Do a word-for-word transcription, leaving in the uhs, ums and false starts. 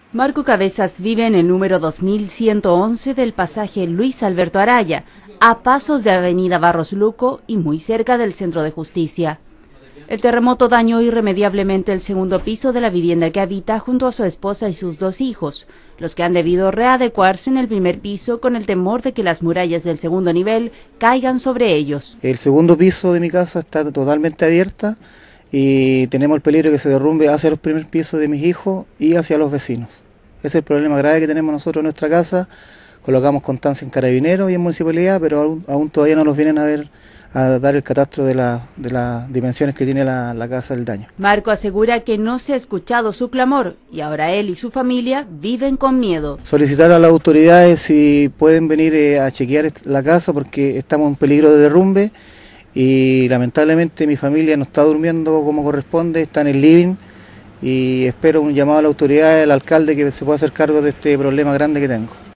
Marco Cabezas vive en el número dos mil ciento once del pasaje Luis Alberto Araya, a pasos de Avenida Barros Luco y muy cerca del Centro de Justicia. El terremoto dañó irremediablemente el segundo piso de la vivienda que habita junto a su esposa y sus dos hijos, los que han debido readecuarse en el primer piso con el temor de que las murallas del segundo nivel caigan sobre ellos. El segundo piso de mi casa está totalmente abierta y tenemos el peligro de que se derrumbe hacia los primeros pisos de mis hijos y hacia los vecinos. Ese es el problema grave que tenemos nosotros en nuestra casa. Colocamos constancia en Carabineros y en Municipalidad, pero aún, aún todavía no nos vienen a ver a dar el catastro de, la, de las dimensiones que tiene la, la casa del daño. Marco asegura que no se ha escuchado su clamor y ahora él y su familia viven con miedo. Solicitar a las autoridades si pueden venir eh, a chequear la casa porque estamos en peligro de derrumbe y lamentablemente mi familia no está durmiendo como corresponde, está en el living y espero un llamado a la autoridad, al alcalde, que se pueda hacer cargo de este problema grande que tengo.